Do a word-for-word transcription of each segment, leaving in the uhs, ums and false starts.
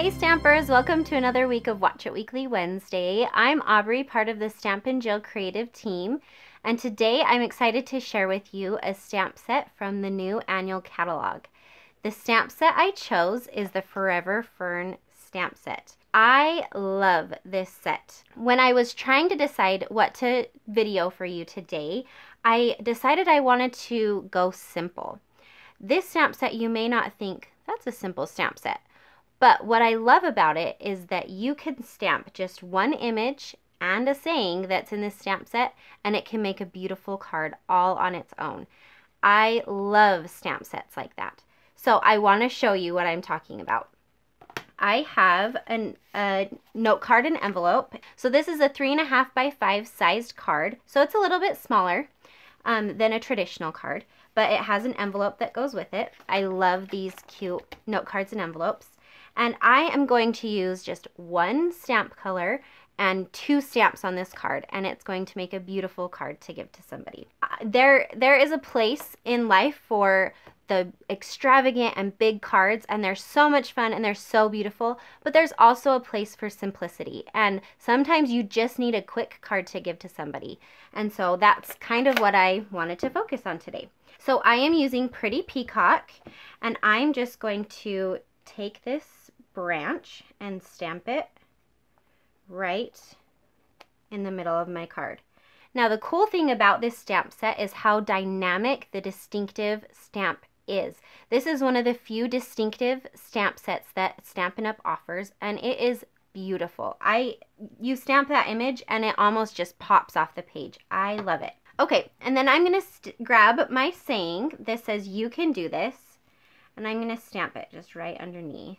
Hey Stampers, welcome to another week of Watch It Weekly Wednesday. I'm Aubrey, part of the Stampin' Jill creative team, and today I'm excited to share with you a stamp set from the new annual catalog. The stamp set I chose is the Forever Fern stamp set. I love this set. When I was trying to decide what to video for you today, I decided I wanted to go simple. This stamp set, you may not think that's a simple stamp set. But what I love about it is that you can stamp just one image and a saying that's in this stamp set, and it can make a beautiful card all on its own. I love stamp sets like that. So I want to show you what I'm talking about. I have an, a note card and envelope. So this is a three and a half by five sized card. So it's a little bit smaller um, than a traditional card, but it has an envelope that goes with it. I love these cute note cards and envelopes. And I am going to use just one stamp color and two stamps on this card, and it's going to make a beautiful card to give to somebody. Uh, there, there is a place in life for the extravagant and big cards, and they're so much fun and they're so beautiful, but there's also a place for simplicity, and sometimes you just need a quick card to give to somebody. And so that's kind of what I wanted to focus on today. So I am using Pretty Peacock, and I'm just going to take this branch and stamp it right in the middle of my card. Now the cool thing about this stamp set is how dynamic the distinctive stamp is. This is one of the few distinctive stamp sets that Stampin' Up! Offers, and it is beautiful. I you stamp that image and it almost just pops off the page. I love it. Okay, and then I'm going to grab my saying. This says, "You can do this," and I'm going to stamp it just right underneath.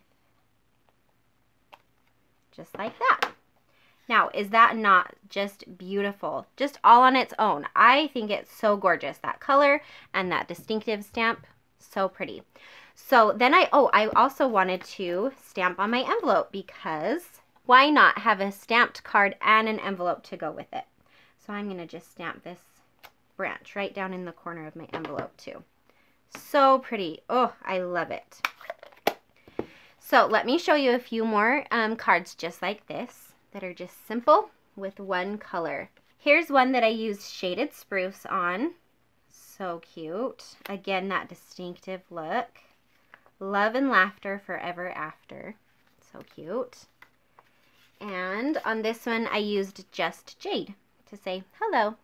Just like that. Now, is that not just beautiful? Just all on its own. I think it's so gorgeous. That color and that distinctive stamp, so pretty. So then I, oh, I also wanted to stamp on my envelope because why not have a stamped card and an envelope to go with it? So I'm going to just stamp this branch right down in the corner of my envelope too. So pretty. Oh, I love it. So let me show you a few more um, cards just like this that are just simple with one color. Here's one that I used Shaded Spruce on. So cute. Again, that distinctive look. Love and Laughter Forever After. So cute. And on this one, I used Just Jade to say hello.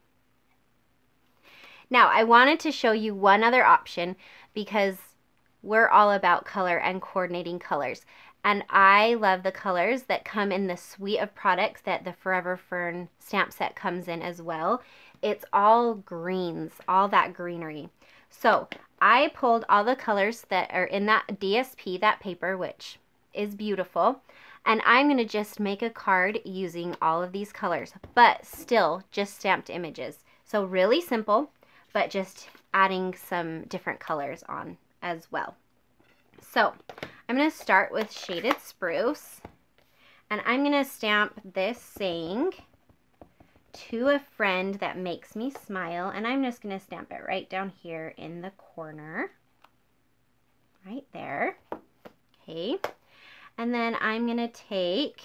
Now, I wanted to show you one other option because we're all about color and coordinating colors. And I love the colors that come in the suite of products that the Forever Fern stamp set comes in as well. It's all greens, all that greenery. So I pulled all the colors that are in that D S P, that paper, which is beautiful. And I'm going to just make a card using all of these colors, but still just stamped images. So really simple, but just adding some different colors on as well. So I'm going to start with Shaded Spruce, and I'm going to stamp this saying, "To a friend that makes me smile," and I'm just going to stamp it right down here in the corner, right there. Okay, and then I'm going to take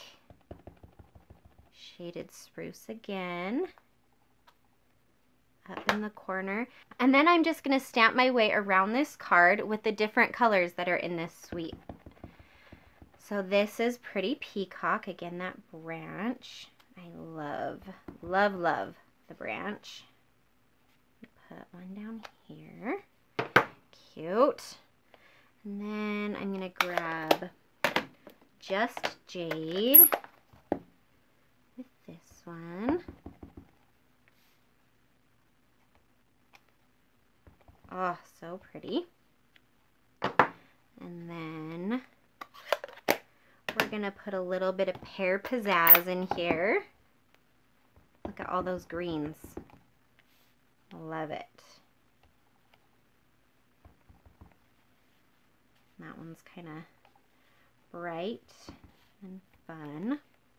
Shaded Spruce again, up in the corner. And then I'm just going to stamp my way around this card with the different colors that are in this suite. So this is Pretty Peacock. Again, that branch. I love, love, love the branch. Put one down here. Cute. And then I'm going to grab Just Jade with this one. Oh, so pretty. And then we're going to put a little bit of pear pizzazz in here. Look at all those greens. Love it. That one's kind of bright and fun.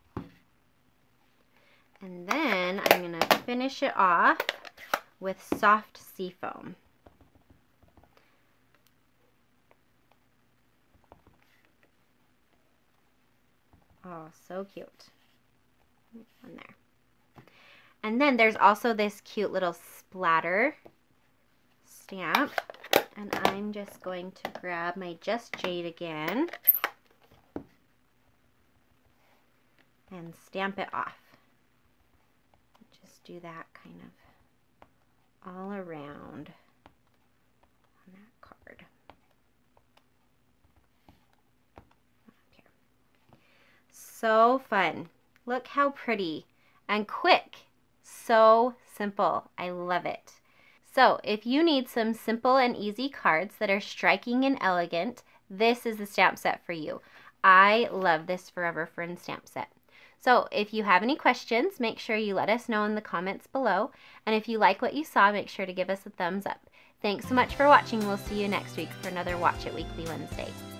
And then I'm going to finish it off with Soft Seafoam. Oh, so cute. One there. And then there's also this cute little splatter stamp. And I'm just going to grab my Just Jade again and stamp it off. Just do that kind of all around on that card. Okay. So fun. Look how pretty and quick. So simple. I love it. So if you need some simple and easy cards that are striking and elegant, this is the stamp set for you. I love this Forever Fern stamp set. So if you have any questions, make sure you let us know in the comments below. And if you like what you saw, make sure to give us a thumbs up. Thanks so much for watching. We'll see you next week for another Watch It Weekly Wednesday.